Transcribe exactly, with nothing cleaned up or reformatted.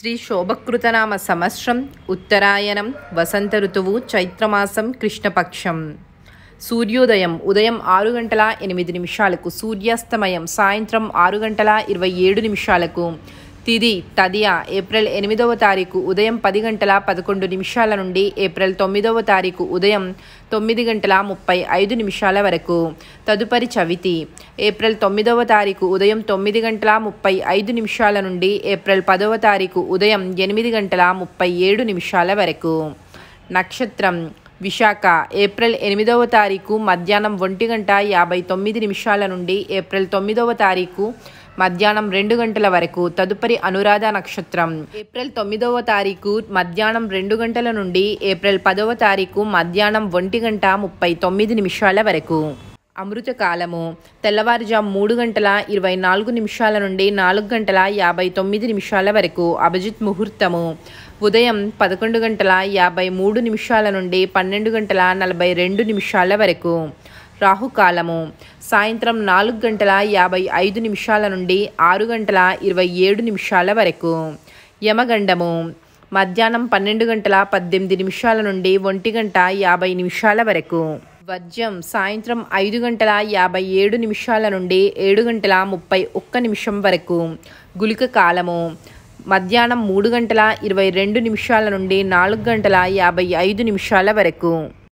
శ్రీ శోభకృతనామ సంవత్సరం ఉత్తరాయణం వసంత ఋతువు చైత్రమాసం కృష్ణపక్షం. సూర్యోదయం ఉదయం ఆరు గంటల ఎనిమిది నిమిషాలకు, సూర్యాస్తమయం సాయంత్రం ఆరు గంటల ఇరవై ఏడు నిమిషాలకు. తిథి తదియ ఏప్రిల్ ఎనిమిదవ తారీఖు ఉదయం పది గంటల పదకొండు నిమిషాల నుండి ఏప్రిల్ తొమ్మిదవ తారీఖు ఉదయం తొమ్మిది గంటల ముప్పై ఐదు నిమిషాల వరకు. తదుపరి చవితి ఏప్రిల్ తొమ్మిదవ తారీఖు ఉదయం తొమ్మిది గంటల ముప్పై ఐదు నిమిషాల నుండి ఏప్రిల్ పదవ తారీఖు ఉదయం ఎనిమిది గంటల ముప్పై ఏడు నిమిషాల వరకు. నక్షత్రం విశాఖ ఏప్రిల్ ఎనిమిదవ తారీఖు మధ్యాహ్నం ఒంటి గంట యాభై తొమ్మిది నిమిషాల నుండి ఏప్రిల్ తొమ్మిదవ తారీఖు మధ్యాహ్నం రెండు గంటల వరకు. తదుపరి అనురాధ నక్షత్రం ఏప్రిల్ తొమ్మిదవ తారీఖు మధ్యాహ్నం రెండు గంటల నుండి ఏప్రిల్ పదవ తారీఖు మధ్యాహ్నం ఒంటి గంట ముప్పై తొమ్మిది నిమిషాల వరకు. అమృత కాలము తెల్లవారుజాము మూడు గంటల ఇరవై నాలుగు నిమిషాల నుండి నాలుగు గంటల యాభై తొమ్మిది నిమిషాల వరకు. అభిజిత్ ముహూర్తము ఉదయం పదకొండు గంటల యాభై మూడు నిమిషాల నుండి పన్నెండు గంటల నలభై రెండు నిమిషాల వరకు. రాహుకాలము సాయంత్రం నాలుగు గంటల యాభై ఐదు నిమిషాల నుండి ఆరు గంటల ఇరవై ఏడు నిమిషాల వరకు. యమగండము మధ్యాహ్నం పన్నెండు గంటల పద్దెనిమిది నిమిషాల నుండి ఒంటి గంట యాభై నిమిషాల వరకు. వర్జ్యం సాయంత్రం ఐదు గంటల యాభై ఏడు నిమిషాల నుండి ఏడు గంటల ముప్పై ఒక్క నిమిషం వరకు. గుళిక కాలము మధ్యాహ్నం మూడు గంటల ఇరవై రెండు నిమిషాల నుండి నాలుగు గంటల యాభై ఐదు నిమిషాల వరకు.